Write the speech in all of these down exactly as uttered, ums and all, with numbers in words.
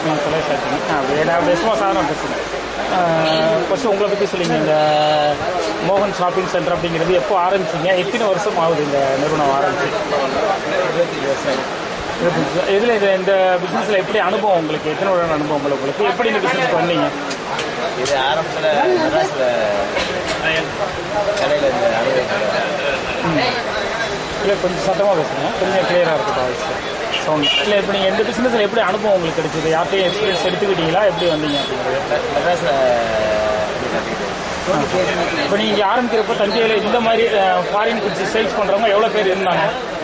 தொலைக்காட்சி அப்படியே நான் சும்மா சாதாரண பேசுகிறேன். ஃபஸ்ட்டு உங்களை பற்றி சொல்லிங்க. இந்த மோகன் ஷாப்பிங் சென்டர் அப்படிங்கிறது எப்போ ஆரம்பிச்சிங்க? எத்தனை வருஷம் ஆகுது இந்த நிறுவனம் ஆரம்பிச்சு? இருபத்தஞ்சு வருஷம். இருபத்தஞ்சு. இதில் இது இந்த பிஸ்னஸில் எப்படி அனுபவம் உங்களுக்கு? எத்தனை வருடம் அனுபவம் உங்களுக்கு? உங்களுக்கு எப்படி இந்த பிஸ்னஸ்க்கு வந்தீங்க? இது ஆரம்பத்தில் மெட்ராஸில் கடையில் இந்த அனுபவம் இல்லை, கொஞ்சம் சத்தமாக பேசுங்க, கொஞ்சம் கிளியராக இருக்குது வாய்ஸ் சவுண்ட். இல்லை, இப்போ நீங்கள் இந்த பிஸ்னஸில் எப்படி அனுபவம் உங்களுக்கு கிடைச்சிது? யார்ட்டையும் எக்ஸ்பீரியன்ஸ் எடுத்துக்கிட்டீங்களா? எப்படி வந்தீங்க அப்படிங்கிறது? மெட்ராஸில் இப்போ நீங்கள் இங்கே ஆரம்பிக்கிறப்போ தஞ்சையில் இந்த மாதிரி ஃபாரின் ஃபுட்ஸ் சேல்ஸ் பண்ணுறவங்க எவ்வளோ பேர் இருந்தாங்க?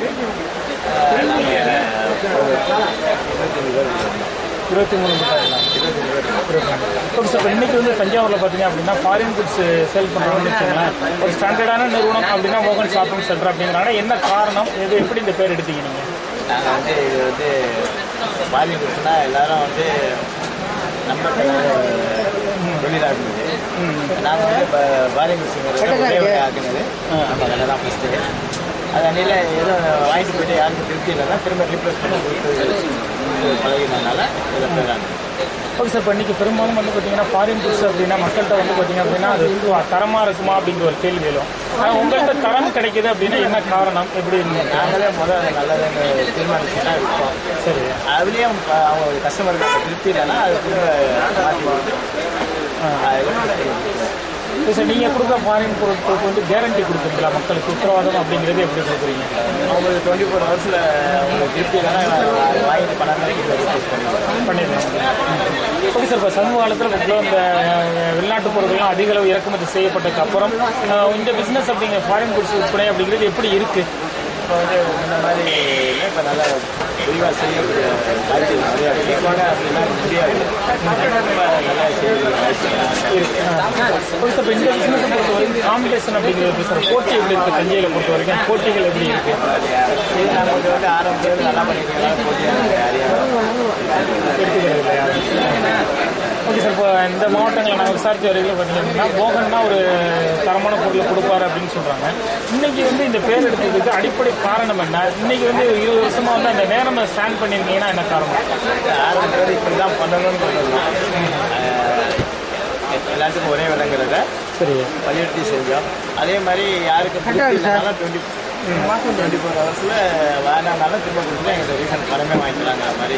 இருபத்தி மூணு இப்போ சார் இன்னைக்கு வந்து தஞ்சாவூரில் பார்த்தீங்க அப்படின்னா ஃபாரின் ஃபுட்ஸ் சேல் பண்ணுறோம்னு வச்சுக்கோங்களேன். ஒரு ஸ்டாண்டர்டான நிறுவனம் அப்படின்னா மோகன் ஷாப்பிங் சென்டர் அப்படிங்கிறாங்க. என்ன காரணம்? இது எப்படி இந்த பேர் எடுத்தீங்க நீங்கள்? நாங்கள் வந்து இது வந்து ஃபாரின் ஃபுட்ஸ்னா எல்லாரும் வந்து நம்ம தொழிலாக இருந்தது. நாங்கள் வந்து இப்போ ஃபாரின் ஃபுட்ஸுங்கிறது ஆக்குனது நம்ம கடை தான் ஃபஸ்ட்டு. அது அன்னையில் எதுவும் வாங்கிட்டு போய்ட்டு யாருக்கும் திருப்தி இல்லைன்னா திரும்ப ரீப்ளேஸ் பண்ணி கொடுத்து பழகினதுனால இதில் போயிடாங்க. Okay sir. இப்போ இன்றைக்கி பெரும்பாலும் வந்து பார்த்தீங்கன்னா ஃபாரின் ஃபுட்ஸ் அப்படின்னா மக்கள்கிட்ட வந்து பார்த்தீங்க அப்படின்னா அது தரமாக இருக்குமா அப்படிங்கிற ஒரு கேள்வி எழும். ஆனால் உங்கள்கிட்ட தரம் கிடைக்குது அப்படின்னா என்ன காரணம்? எப்படி? நாங்களே முதல் நல்லதுன்னு தீர்மானிச்சு தான் இருக்கோம். சரி, அதுலேயும் அவங்க கஸ்டமருக்கு திருப்தி இல்லைன்னா அது திரும்ப மாற்றி கொடுத்து சார் நீங்கள் கொடுக்குற ஃபாரின் பொருட்களுக்கு வந்து கேரண்டி கொடுக்குறீங்களா மக்களுக்கு? உத்தரவாதம் அப்படிங்கிறது எப்படி கொடுக்குறீங்க? அவங்களுக்கு டுவெண்ட்டி ஃபோர் ஹவர்ஸில் உங்களுக்கு திருப்தி இல்லைன்னா வாங்கிட்டு பணம் பண்ணிடலாம். Okay sir. இப்போ சமூக காலத்தில் பொதுவாக இந்த வெளிநாட்டு பொருட்கள்லாம் அதிக அளவு இறக்குமதி செய்யப்பட்டதுக்கு அப்புறம் இந்த பிஸ்னஸ் அப்படிங்கிற ஃபாரின் குட்ஸ் விற்பனை அப்படிங்கிறது எப்படி இருக்குது? இப்போ வந்து இந்த மாதிரி இப்போ நல்லா விரிவாக செய்யக்கூடிய காய்ச்சல் நிறையா கேட்பாங்க அப்படின்னா முடியாது. நல்லா இப்போ இந்த பிஸ்னஸை பொறுத்த வரைக்கும் காம்படிஷன் அப்படிங்கிறது சார் போட்டி எப்படி இருக்குது? தஞ்சையில் பொறுத்த வரைக்கும் போட்டிகள் எப்படி இருக்குது? இது நமக்கு வந்து ஆரம்பத்தில் நல்லா பண்ணிக்கலாம் போட்டியாக எடுத்துக்கிறது இல்லையா? Okay sir. இப்போ இந்த மாவட்டங்களில் நாங்கள் விசாரித்த வரைக்கும் பார்த்தீங்க அப்படின்னா மோகன்னா ஒரு தரமான பொருளை கொடுப்பாரு அப்படின்னு சொல்கிறாங்க. இன்றைக்கி வந்து இந்த பேர் எடுத்ததுக்கு அடிப்படை காரணம் என்ன? இன்றைக்கி வந்து இருபது வருஷமாக வந்து அந்த நேரம் ஸ்டாண்ட் பண்ணியிருந்தீங்கன்னா என்ன காரணம்? ஆரம்பத்தில் இப்படி தான் பண்ணணும்னு சொல்லலாம். எல்லாத்துக்கும் ஒரே விலைங்கிறத சரி வலியுறுத்தி செஞ்சோம். அதே மாதிரி யாருக்கு டுவெண்ட்டி டுவெண்ட்டி ஃபோர் ஹவர்ஸில் வேணாலும் திரும்ப கொடுத்து எங்களுக்கு ரீசன் பணமே வாங்கிக்கலாங்கிற மாதிரி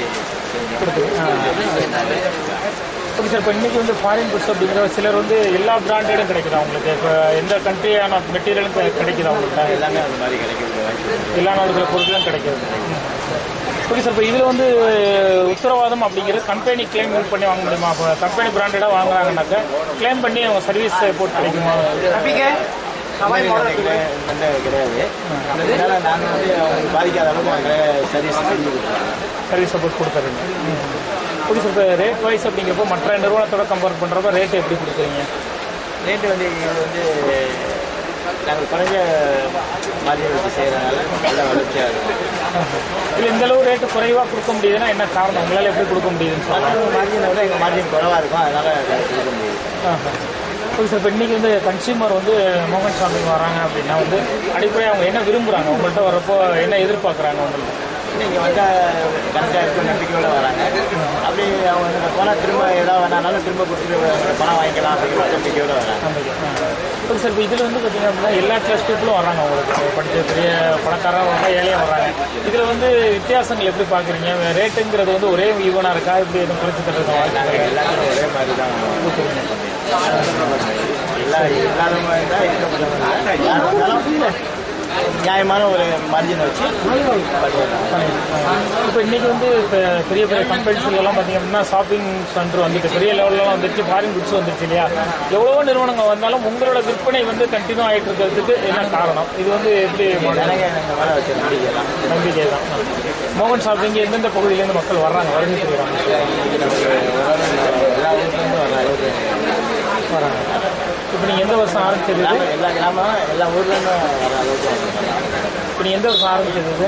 ஓகே சார். இப்போ இன்றைக்கி வந்து ஃபாரின் ஃபுட்ஸ் அப்படிங்கிற சிலர் வந்து எல்லா பிராண்டடும் கிடைக்குதா உங்களுக்கு? இப்போ எந்த கண்ட்ரியான மெட்டீரியலும் கிடைக்குதா உங்களுக்கு? எல்லாமே அது மாதிரி கிடைக்கிறது, எல்லா நாடுகள பொருட்களும் கிடைக்கிறது. Okay sir. இப்போ இதில் வந்து உத்தரவாதம் அப்படிங்கிறது கம்பெனி கிளைம் பண்ணி வாங்க முடியுமா? இப்போ கம்பெனி பிராண்டடாக வாங்குறாங்கன்னாக்கா கிளைம் பண்ணி அவங்க சர்வீஸ் போட்டு கிடைக்குமா? கிடையாது. அதனால நாங்கள் வந்து அவங்களுக்கு பாதிக்காத அளவுக்கு நாங்கள் சர்வீஸ் செஞ்சு கொடுக்குறோம். சர்வீஸ் சப்போர்ட் கொடுத்துறீங்க. Okay sir. இப்போ ரேட் வைஸ் அப்படிங்கிறப்போ மற்ற நிறுவனத்தோட கம்பேர் பண்ணுறப்ப ரேட்டு எப்படி கொடுக்குறீங்க? ரேட்டு வந்து இது வந்து நாங்கள் குறைஞ்ச மாதிரி வச்சு செய்கிறதுனால நல்ல வளர்ச்சியாக இருக்கும். இல்லை இந்தளவு ரேட்டு குறைவாக கொடுக்க முடியுதுன்னா என்ன காரணம்? உங்களால் எப்படி கொடுக்க முடியுதுன்னு சொல்லலாம். மார்ஜினை விட எங்கள் மார்ஜின் குறைவாக இருக்கும், அதனால் கொடுக்க முடியுது. Okay sir. இப்போ இன்றைக்கி வந்து கன்சியூமர் வந்து மோகன் ஷாப்பிங் வராங்க அப்படின்னா வந்து அடிப்படையாக அவங்க என்ன விரும்புகிறாங்க? உங்கள்கிட்ட வரப்போ என்ன எதிர்பார்க்குறாங்க? உங்களுக்கு நீங்கள் வந்தால் கரெக்டாக இருக்கும் நம்பிக்கையோடு வராங்க. அப்படி அவங்க போனால் திரும்ப ஏதாவது வேணாலும் திரும்ப கொடுத்துட்டு பணம் வாங்கிக்கலாம் அப்படிங்கிற நம்பிக்கையோடு வராங்க. Okay sir. இப்போ இதில் வந்து பார்த்தீங்க அப்படின்னா எல்லா கிளாஸ் பீப்புளும் வராங்க. உங்களுக்கு படித்த பெரிய பணக்காரங்க வராங்க, ஏழையாக வராங்க. இதில் வந்து வித்தியாசங்கள் எப்படி பார்க்குறீங்க? ரேட்டுங்கிறது வந்து ஒரே ஈவனாக இருக்கா? இப்படி எதுவும் குறைச்சி தர்றது நாங்கள் எல்லாருமே ஒரே மாதிரி தான் எல்லா இல்லாத மாதிரி தான் இருக்கப்பட்டவங்க யார் வந்தாலும் நியாயமான ஒரு மார்ஜினை வச்சு இப்போ இன்றைக்கி வந்து இப்போ பெரிய பெரிய கம்பெனிஸ்லாம் பார்த்தீங்க அப்படின்னா ஷாப்பிங் சென்டர் வந்துட்டு பெரிய லெவல்லாம் வந்துருச்சு, ஃபாரின் குட்ஸ் வந்துருச்சு இல்லையா? எவ்வளவோ நிறுவனங்கள் வந்தாலும் உங்களோட விற்பனை வந்து கண்டினியூ ஆகிட்டு இருக்கிறதுக்கு என்ன காரணம்? இது வந்து எப்படி மேலே வச்ச நம்பிக்கை தான் நம்பிக்கை தான். மோகன் ஷாப்பிங் எந்தெந்த பகுதியிலேருந்து மக்கள் வர்றாங்க, வருகை செய்கிறாங்க? எல்லா ஊர்லேருந்து வர அளவுக்கு வராங்க. இப்போ நீங்கள் எந்த வருஷம் ஆரம்பிச்சது? எல்லா கிராமம் எல்லா ஊர்லேருந்து வர அளவுக்கு. இப்போ நீங்கள் எந்த வருஷம் ஆரம்பிச்சது?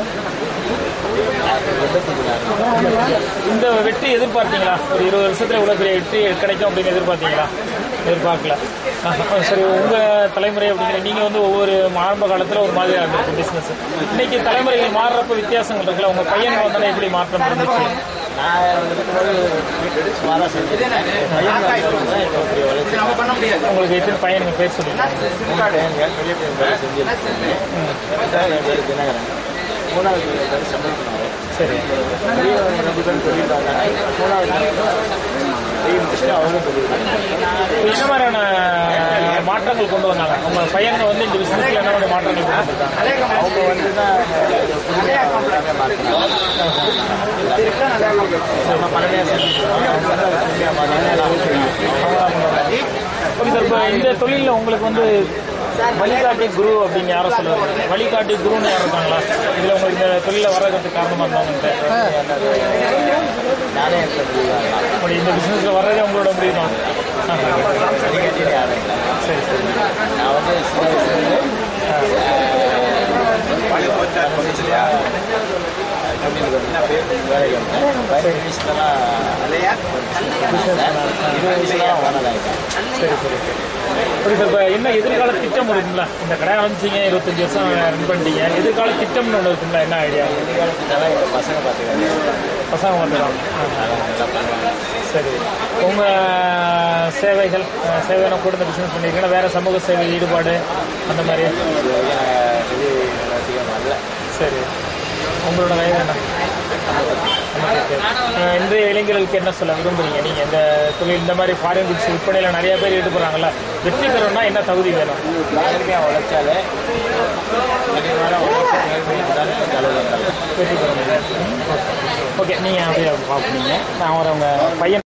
இந்த வெற்றி எதிர்பார்த்தீங்களா? ஒரு இருபது வருஷத்துல இவ்வளோ பெரிய வெற்றி கிடைக்கும் அப்படின்னு எதிர்பார்த்தீங்களா? எதிர்பார்க்கல. சரி, உங்கள் தலைமுறை அப்படிங்கிற நீங்கள் வந்து ஒவ்வொரு ஆரம்ப காலத்தில் ஒரு மாதிரியாக இருந்துச்சு பிஸ்னஸ். இன்னைக்கு தலைமுறைகள் மாறுறப்ப வித்தியாசங்கள் இருக்குல்ல? உங்கள் பையன் வந்தாலும் எப்படி மாற்றம் இருந்துச்சு? நான் இருக்கும்போது சுமாராக செஞ்சுருக்கேன். பையன் வந்து இப்போ பெரிய வளர்ச்சி பண்ண முடியாது. உங்களுக்கு எத்தனை பையனுங்க பேர் சொல்லுங்க? மூணு பையன்கள் பெரிய பையன் பேர் செஞ்சுருக்கேன். ரெண்டாவது பேர் தினகரன், மூணாவது பேர் சம்பளத்தினார். சரி, பெரிய ரெண்டு பேரும் தொழில் பார்த்தாங்க. மூணாவது பெரிய முடிச்சுட்டு அவரும் தொழில் பார்த்தாங்க. என்ன மாதிரியான மாற்றங்கள் கொண்டு வந்தாங்க உங்க பையனை வந்து இந்த பிசினஸ்ல என்ன மாதிரி மாற்றங்கள் கொண்டு வந்தாங்க? அவங்க வந்து தான் புதுமையாக மாற்றினாங்க. நம்ம பழமையாக செஞ்சுருக்கோம். அவங்க வந்து அதை புதுமையாக மாற்றினாங்க. ஓகே சார், இப்போ இந்த தொழிலில் உங்களுக்கு வந்து வழிகாட்டி குரு அப்படின்னு யாரும் சொல்லுவாங்க? வழிகாட்டி குருன்னு யாரும் இருக்காங்களா இதில் உங்களுக்கு இந்த தொழிலில் வர்றதுக்கு காரணமாக இருந்தாங்கன்ட்டு? நானே அப்படி இந்த பிஸ்னஸில் வர்றதே உங்களோட முடியுமா? வழிகாட்டியே யாரும் இல்லை. சரி சரி. நான் வந்து சின்ன வயசுலேருந்து வேலைக்கு வந்தேன். பதினஞ்சு வயசுலலாம் இருபது வயசுலாம் ஓனர் ஆகிட்டேன். சரி சரி சரி. ஓகே சார், இப்போ என்ன எதிர்கால திட்டம் இருக்குங்களா? இந்த கடை ஆரம்பிச்சிங்க, இருபத்தஞ்சி வருஷம் ரன் பண்ணிட்டீங்க, எதிர்கால திட்டம்னு ஒன்று இருக்குங்களா? என்ன ஐடியா? எதிர்காலத்துக்காக எங்கள் பசங்க பார்த்துக்காங்க. பசங்க வந்துடுறாங்க. நல்லா பண்ணுவாங்க. சரி, உங்கள் சேவைகள் சேவையான கூட இந்த பிஸ்னஸ் பண்ணியிருக்கீங்கன்னா வேறு சமூக சேவை ஈடுபாடு அந்த மாதிரி? இது அதிகம் வரல. சரி, உங்களோட வயது என்ன? இன்றைய இளைஞர்களுக்கு என்ன சொல்ல விரும்புறீங்க நீங்கள்? இந்த தொழில் இந்த மாதிரி ஃபாரின் குட்ஸ் விற்பனையில் நிறைய பேர் ஈடுபடுறாங்களா? வெற்றி பெறணும்னா என்ன தகுதி வேணும்? நேர்மையாக உழைச்சாலே நேர்மையான உழைச்சி நேர்மையாக இருந்தாலும் தலைவர் இருந்தாலும் வெற்றி பெற முடியும். ஓகே, நீங்கள் அப்படியே பார்ப்பீங்க. நான் ஒரு அவங்க பையன்